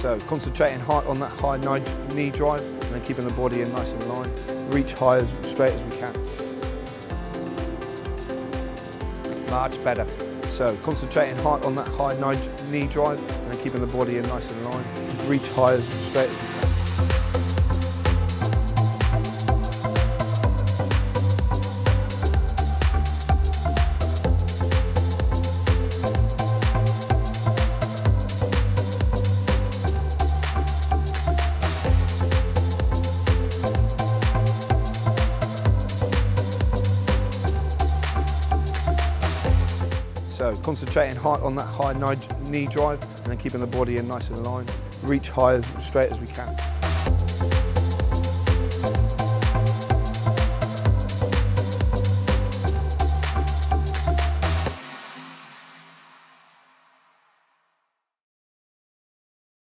So concentrating high on that high knee drive and then keeping the body in nice and line. Reach high as straight as we can. Much better. So concentrating high on that high knee drive and then keeping the body in nice and line. Reach high as straight as we can. So concentrating high on that high knee drive and then keeping the body in nice and line. Reach high as straight as we can.